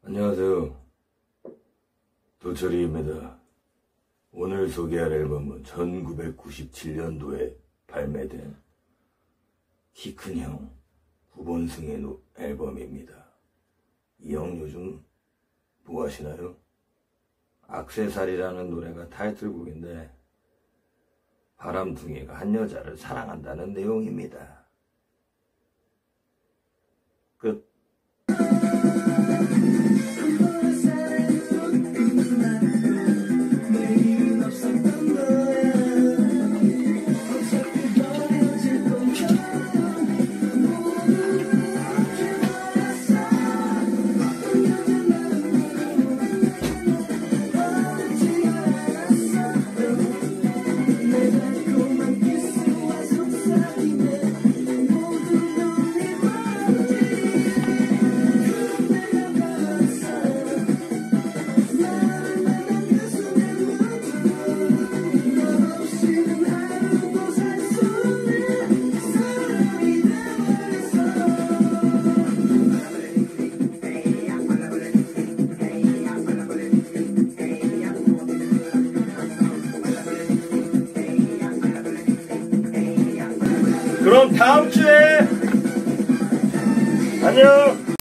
안녕하세요. 도철이입니다. 오늘 소개할 앨범은 1997년도에 발매된 키 큰 형 구본승의 앨범입니다. 이 형 요즘 뭐 하시나요? 악세사리라는 노래가 타이틀곡인데 바람둥이가 한 여자를 사랑한다는 내용입니다. 끝. 그럼 다음 주에 안녕.